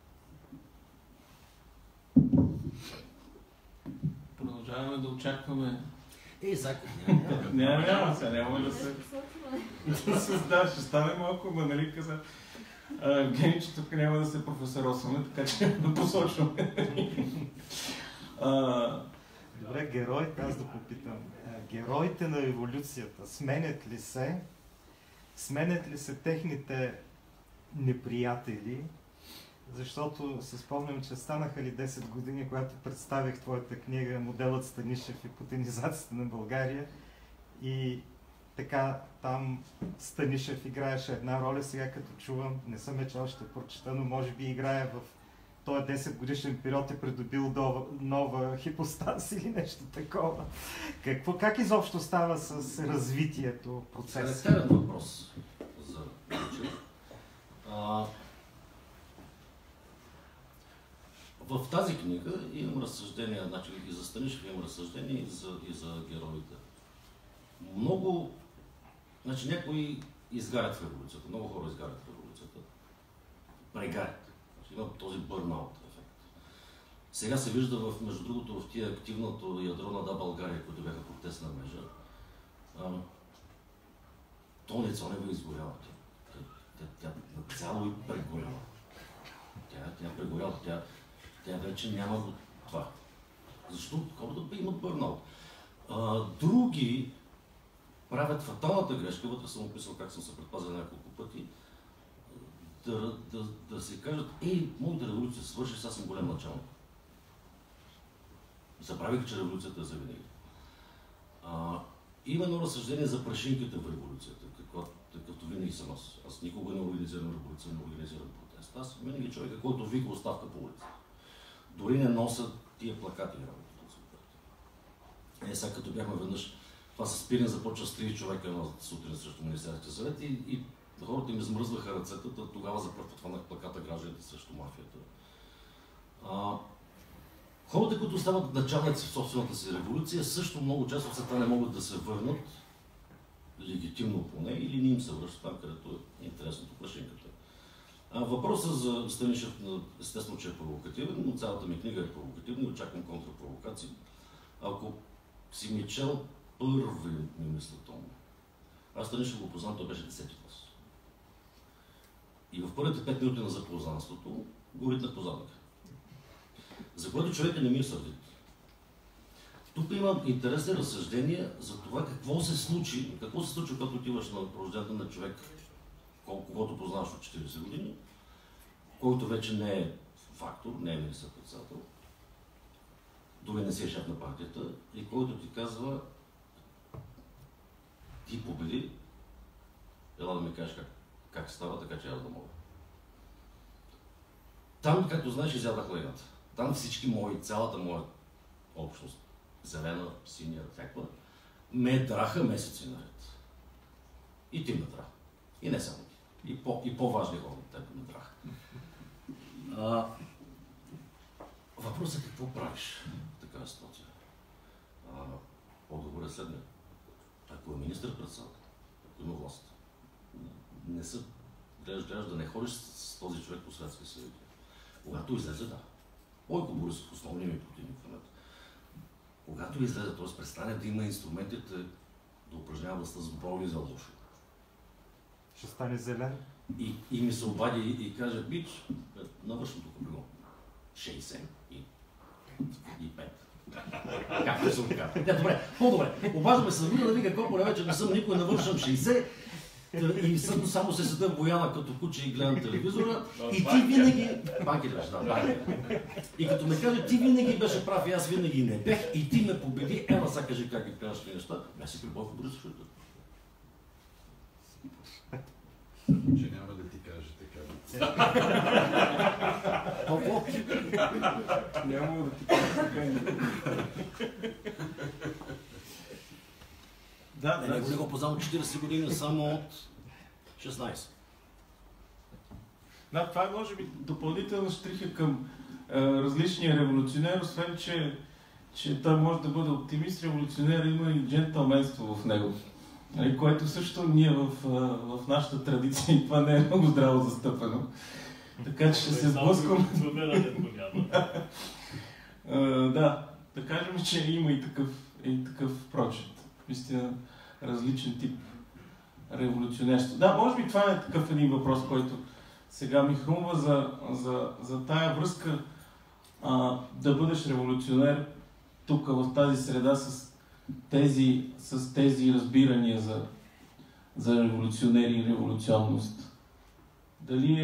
Продължаваме да очакваме. Зако, няма да се... Да, ще стане малко, ама нали каза. Евгений, че тук няма да се професоросваме, така че да посочваме. Добре, героите, аз да попитам. Героите на революцията сменят ли се техните неприятели? Защото се спомням, че станаха ли 10 години, когато представих твоята книга "Моделът Станишев и путинизацията на България", и така там Станишев играеше една роля. Сега като чувам, не съм чел, ще прочета, но може би играе в този 10 годишен период е придобил нова хипостаз или нещо такова. Как изобщо става с развитието, процеса? Характерен въпрос за Вълчев. В тази книга имам разсъждения, значи и за Станишев имам разсъждения и за героите. Много, значи някои изгарят в революцията, много хора изгарят в революцията, прегарят. Значи, има този бърнаут ефект. Сега се вижда, между другото, в тия активното ядро на "Да, България", които бяха протестна мрежа, Тони Цонева изгорява. Тя цяло и прегорява. Тя прегорява. Тя вече няма това. Защо хората имат бърнаут? Други правят фаталната грешка, вътре съм описал как съм се предпазил няколко пъти, да си кажат: моята революция свърши, сега съм голям началник. Забравих, че революцията е завинаги. Има едно разсъждение за прашинките в революцията, какъвто винаги съм аз. Аз никога не организирам революция, не организирам протест. Аз винаги човека, който вика оставка по улица. Дори не носа тия плакати работата. Сега като бяхме веднъж, това със Спирин започва с 3 човека една сутрин срещу Министерския съвет и хората им измръзваха ръцете, тогава за първ път хванах плаката "Гражданите срещу мафията". Хората, които стават началници в собствената си революция, също много често след това не могат да се върнат легитимно поне, или не им се връщат там, където е интересното прашинката. Въпросът за Станишев, естествено, че е провокативен, но цялата ми книга е провокативна и очаквам контрапровокации. Ако си ми чел първи ми мисля том, аз Станишев го познавам, той беше 10-ти клас. И в първите 5 минути на запознанството го ритнах по задника. За което човека не ми е сърдит. Тук има интересни разсъждения за това какво се случи, когато отиваш на рождения на човек, когото познаваш от 40 години, който вече не е фактор, не е министър-председател, дори не си е шеф на партията, и който ти казва: "Ти победи, ела да ми кажеш как става, така че аз да мога." Там, както знаеш, изядах лайната. Там всички цялата моя общност, зелена, синя, всякаква, ме драха месеци наред. И ти ме драха. И не само ти. И по-важни хора от теб ме драха. Въпросът е какво правиш в такава ситуация. Отговор е следния. Ако е министър-председател, ако има власт, гледаш да не ходиш с този човек по светски съвети. Когато излезе, да. Бойко Борисов, основният ми противник в момента. Когато излезе, т.е. престане да има инструментите да упражнява властта за добро или за лошо. Ще стане зелен. И ми се обади и каже, бич, навършвам тук било 60 и 5. Както се отказва. Добре, по-добре. Обаждаме се да вика колко вече не съм никой, навършвам 60 и само се седа в бояна като куче и гледам телевизора и ти винаги... Банките беше, да, банките. И като ме каже, ти винаги беше прав и аз винаги не бех и ти ме победи, ела сега кажи как ги кажеш неща. Аз си прибавя Борис Шуйтов. Че няма да ти каже така. Толкова? Няма да ти кажа така. Да, не го познавам 40 години, само от 16. Да, това е може би допълнителна щриха към различния революционер, освен че той може да бъде оптимист, революционер, има и джентълменство в него. Което също ние в нашата традиция и това не е много здраво застъпено. Така че ще се сблъскам. Да, да кажем, че има и такъв прочит. Наистина различен тип революционерство. Да, може би това е такъв един въпрос, който сега ми хрумва за тая връзка да бъдеш революционер тук в тази среда с тези разбирания за революционери и революционност. Дали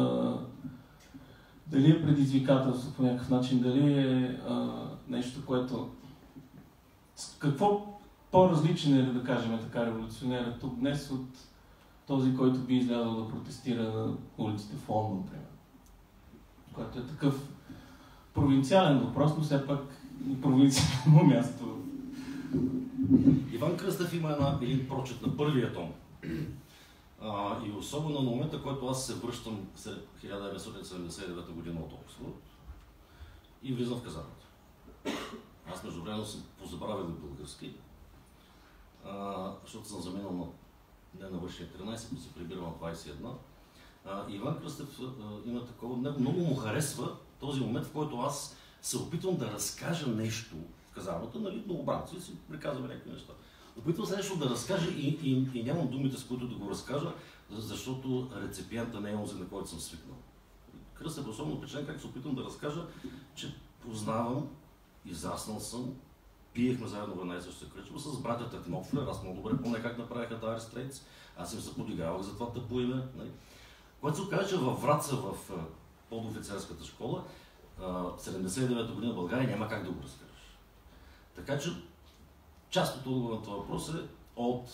е предизвикателство по някакъв начин, дали е нещо, което... Какво по-различен е, да кажем така, революционера тук днес от този, който би излязъл да протестира на улиците в Лондон, например. Което е такъв провинциален въпрос, но все пак и провинциално място. Иван Кръстев има един прочит на първия том. И особено на момента, който аз се връщам след 1979 година от Оксфорд и влизам в казармата. Аз междувременно съм позабравил български, защото съм заминал не на вършия 13, но се прибирал на 21. Иван Кръстев има такова, много му харесва този момент, в който аз се опитвам да разкажа нещо в казармата, нали, многобранци си приказваме някакви неща. Опитвам се нещо да разкажа и нямам думите, с които да го разкажа, защото реципиента не е онзи, на който съм свикнал. Кръстев особено впечатлен, как се опитвам да разкажа, че познавам, израснал съм, пиехме заедно в една и съща кръчма с братята Кнофлер, аз много добре помня как направиха Dire Straits, аз им се подигравах за това тъпо име. Когато се оказа, че във Враца, в подофицерската школа, 79-та година в България няма как да го разкажеш. Така че част от отговора на това въпрос е от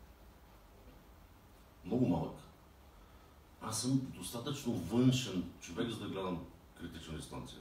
много малък. Аз съм достатъчно външен човек, за да гледам критична дистанция.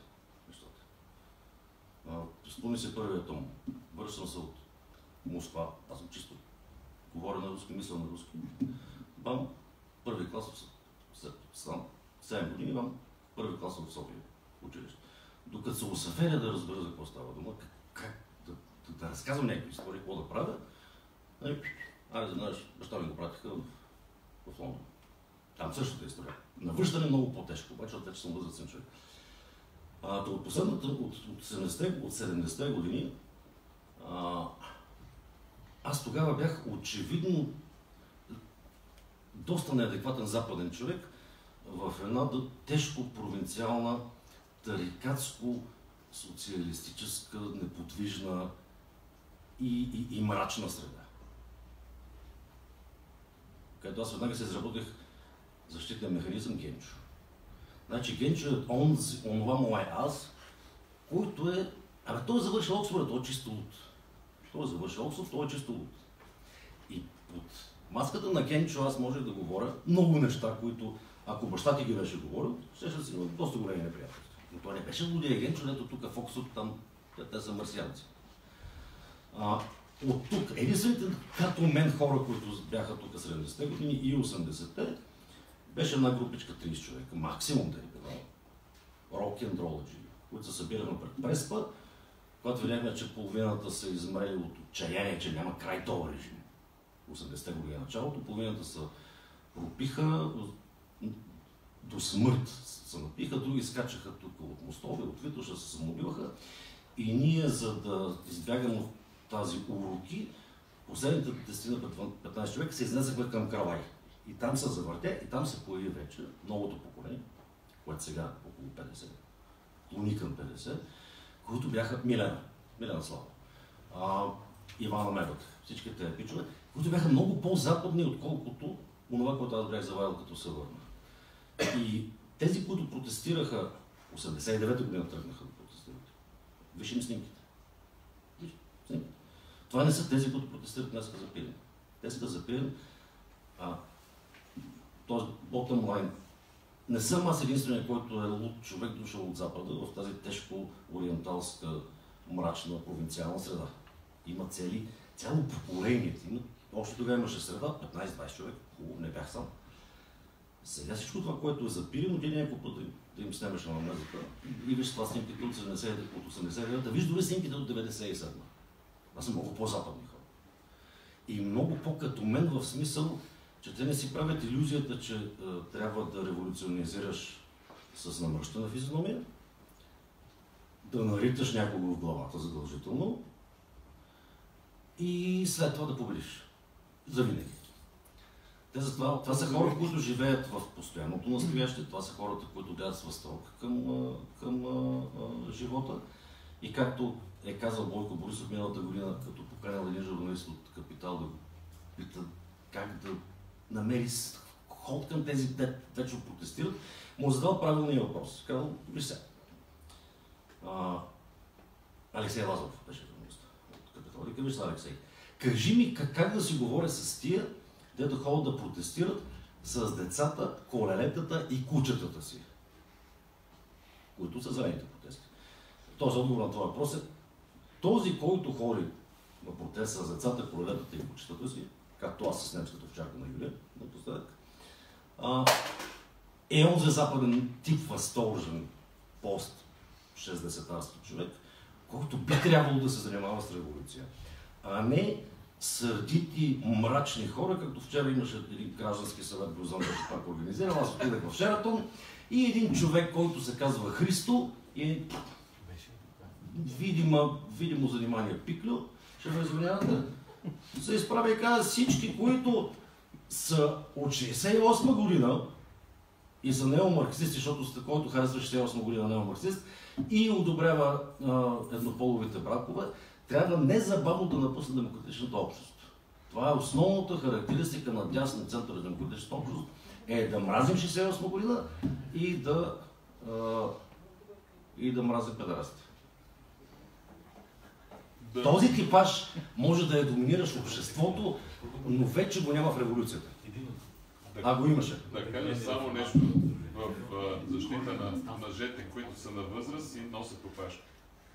Спомни се първият том. Връщам се от Москва. Аз съм чисто говоря на руски, мисля на руски. Бам, първи клас в 7 години, бам, първи клас в София, училище. Докато се усъферя да разбера за какво става дума, как да разказвам някакви истории, какво да правя, айде да знаеш, баща ми го пратиха в Лондон. Там същата история. Навъждане много по-тежко, обаче от вече съм възрастен човек. От последната, от 70-те години, аз тогава бях очевидно доста неадекватен западен човек в една тежко провинциална, тарикатско-социалистическа, неподвижна и мрачна среда. Където аз веднага се изработих защитния механизъм Генчо. Значи Генчо е онова мое аз, който е... той е завършил Оксфорд, той е чисто луд. Той е завършил Оксфорд, той е чисто луд. И под маската на Генчо аз можех да говоря много неща, които, ако баща ти ги беше говорил, ще си има доста големи неприятности. Но той не беше лудия Генчо, дето тук в Оксфорд, там те са марсианци. От тук, единствените като мен хора, които бяха тук 70-те години и 80-те, беше една групичка 30 човека, максимум да е била, рок-н-ролъджи, които се събираме пред Преспа, когато видяхме, че половината са измрели от отчаяние, че няма край този режим. 80-те години началото, половината са пропиха до смърт, се напиха, други скачаха тук от мостове, от Витоша, се самоубиваха. И ние, за да избягаме от тази уроки, последните 10-15 човека се изнесахме към Каравай. И там се завъртя, и там се появи вече новото поколение, което сега около 50, клони към 50, които бяха Милена Слава, Ивана Медот, всички тези пичове, които бяха много по-западни, отколкото онова, което аз бях заварил като се върна. И тези, които протестираха, 89-та година тръгнаха да протестират. Виж им снимките. Това не са тези, които протестират днес за Пирин. Те са за Пирин, т.е. bottom line. Не съм аз единствения, който е луд човек дошъл от Запада в тази тежко ориенталска, мрачна, провинциална среда. Има цяло поколение. Още тогава имаше среда, 15-20 човек, хубаво, не бях сам. Сега всичко това, което е за Пирин, отиде няколко път да им снемеше на мезата. И виж това снимките от 89-та, виж дори снимките от 97-та. Аз съм много по-западни хора. И много по-като мен в смисъл, че те не си правят илюзията, че трябва да революционизираш с намръщена физиономия, да нариташ някого в главата задължително и след това да победиш. Завинаги. Това са хора, които живеят в постоянното настояще, това са хората, които гледат с възторг към живота. И както е казал Бойко Борисов миналата година, като поканил един журналист от Капитал да го пита как да намери ход към тези, те вече протестират, му задал правилния въпрос. Казал, виж сега. Алексей Лазаров беше журналист от Капитал. И виж сега, Алексей, кажи ми как да си говоря с тия, те да ходят да протестират с децата, колелетата и кучетата си, които са зелените протести. Този отговор на това въпрос е, този, който ходи на протест с децата, колелетата и кучетата си, както аз с немската овчарка на Юлия, напоследък, е онзи западен тип възторжен пост 60-тарски човек, който би трябвало да се занимава с революция, а не сърдити, мрачни хора, както вчера имаше един граждански съвет, Грозан беше пак организирал, аз отидах в Шератон и един човек, който се казва Христо, и видимо занимание пиклю, ще ме извинявате, се изправя и каза всички, които са от 68 година и са неомарксисти, защото който харесва 68 година неомарксист и одобрява еднополовите бракове, трябва незабавно да напусне демократичната общност. Това е основната характеристика на дясна център на демократичната общност, е да мразим 68 година и да мразим педерастите. Да. Този типаж може да е доминиращ обществото, но вече го няма в революцията. Го имаше. Да кажа само нещо в защита на мъжете, които са на възраст и носят опашка.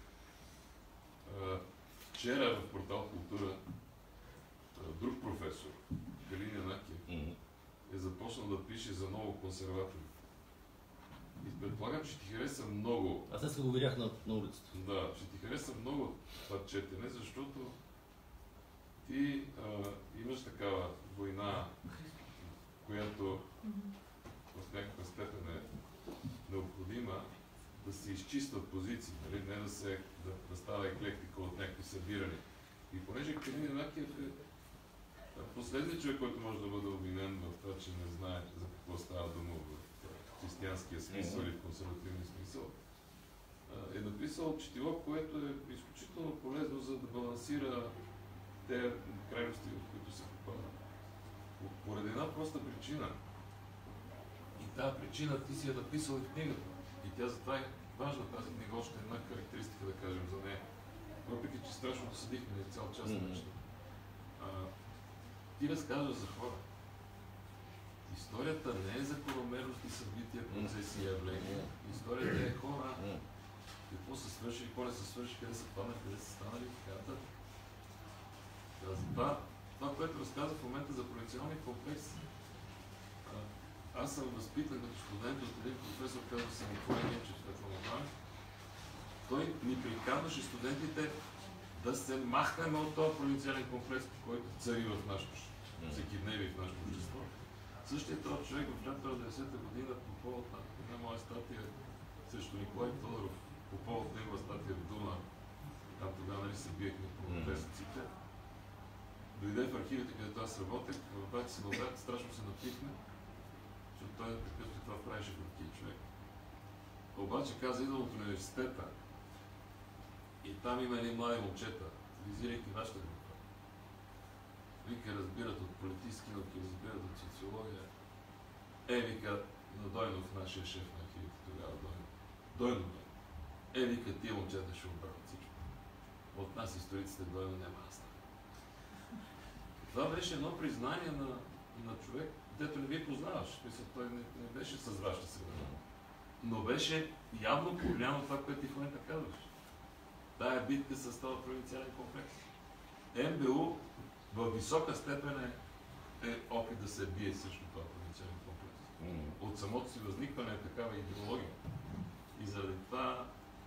Вчера в портал Култура друг професор, Галин Янакиев, е започнал да пише за много консерватори. И предполагам, че ти хареса много... Аз днес го видях на улицата. Да, че ти хареса много това четене, защото ти имаш такава война, която в някаква степен е необходима да се изчистват позиции, нали? Не да става еклектика от някакви събирани. И понеже Калин Янакиев е последният човек, който може да бъде обвинен в това, че не знае за какво става дума в християнския смисъл или в консервативния смисъл, е написал четиво, което е изключително полезно, за да балансира тези крайности, в които се попада. Поради една проста причина. И тази причина ти си я написал и в книгата. И тя затова е важна тази книга, още една характеристика да кажем за нея. Въпреки, че страшно досъдихме цял час на неща. Ти разказваш за хора. Историята не е закономерности, събития, процеси и явления. Историята е хора. Какво са свършили, какво не са свършили, къде са паднали, къде са станали и така нататък. Това, което разказва в момента за провинциалния комплекс, аз съм възпитан като студент от един професор, казва се Николай Ненчев, той ни приканваше студентите да се махнем от този провинциален комплекс, който цари в нашото всекидневие в нашето общество. Същия този човек в лятото на 90-та година по повод на една моя статия срещу Николай Тодоров, по повод негова статия в Дума, там тогава нали се биехме по песъците, дойде в архивите, където аз работех, в бати си Бълград, страшно се напихне, защото той е такъв, и това правеше горкия човек. Обаче каза, идвам от университета и там има едни млади момчета, визирайки вашата група. Вика, разбират от политически науки, разбират от социология. Вика, на Дойнов, нашия шеф на архивите тогава, Дойнов. Вика, тия момчета ще оправят всичко. От нас историците Дойно няма аз. Това беше едно признание на човек, дето не ви познаваш. Мисля, той не беше с вашата среда. Но беше явно повлияно това, което ти в момента казваш. Тая битка с този провинциален комплекс. МБУ в висока степен е опит да се бие срещу това провинциален комплекс. От самото си възникване е такава идеология. И заради това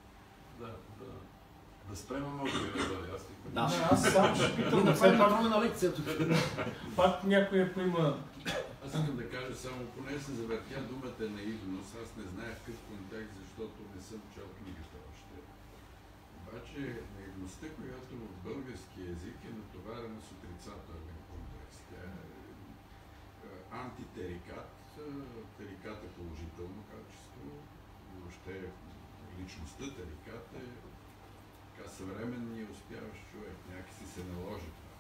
да спрема може би на това. Аз само ще питам, да все пак на лекцията. пак някой ако има... Аз искам да кажа само, поне се завъртя думата наивност. Аз не знаех какъв контекст, защото не съм чел книгата още. Обаче наивността, която в български език е натоварена с отрицателен контекст. Тя е антитерикат, терикат е положително качество, въобще личността терикат е така съвременния успяващ човек, някакси се наложи това.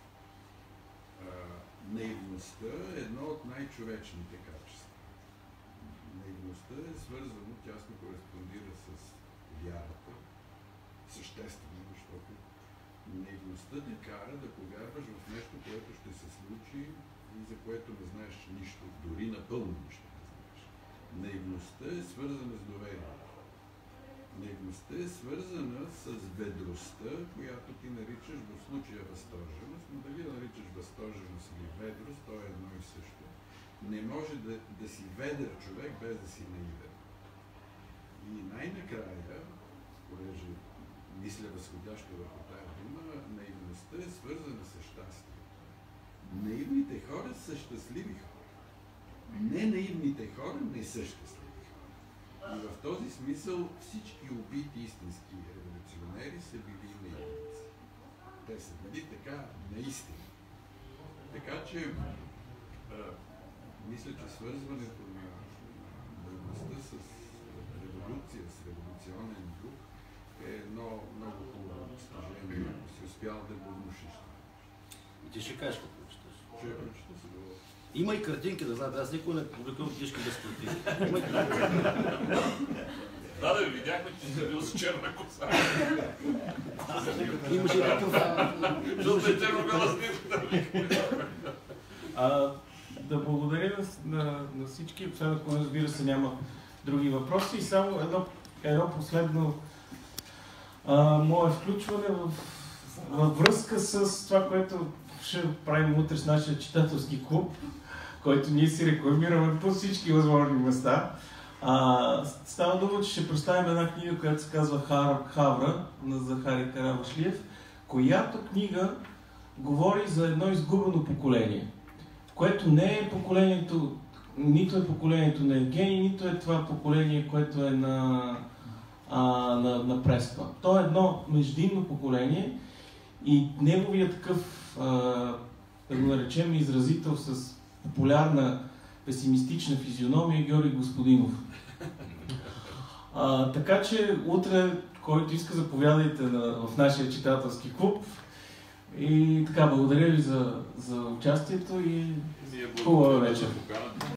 Наивността е едно от най-човечните качества. Наивността е свързано, тясно кореспондира с вярата, съществено, защото наивността те кара да повярваш в нещо, което ще се случи и за което не знаеш нищо, дори напълно нищо не знаеш. Наивността е свързана с доверие. Наивността е свързана с ведростта, която ти наричаш в случая възторженост, но дали наричаш възторженост или ведрост, то е едно и също. Не може да си ведър човек без да си наивен. И най-накрая, понеже мисля възходящо върху тая дума, наивността е свързана с щастие. Наивните хора са щастливи хора. Ненаивните хора не са щастливи. И в този смисъл всички убити истински революционери са били наивници. Те са били така наистина. Така че мисля, че свързването на наивността с революция, с революционен дух е едно много хубаво постижение, ако си успял да го внушиш. И ти ще кажеш какво прочетеш. Ще я прочета сега. Има и картинки, да знаете, аз никога не публикувам книжки без картинки. Има и картинки. Да, видяхме, че си бил с черна коса. Имаше и такъв... Защото е черно-бяла снимка. Да благодаря на всички, освен ако разбира се няма други въпроси. И само едно последно мое включване във връзка с това, което ще правим утре с нашия читателски клуб, който ние си рекламираме по всички възможни места. Става дума, че ще представим една книга, която се казва Хавра на Захари Карабашлиев, която книга говори за едно изгубено поколение, което не е поколението, нито е поколението на Евгений, нито е това поколение, което е на Преспа. То е едно междинно поколение и неговият такъв, да го наречем, изразител с популярна песимистична физиономия е Георги Господинов. Така че утре, който иска, заповядайте в нашия читателски клуб. И така, благодаря ви за участието и хубава вечер.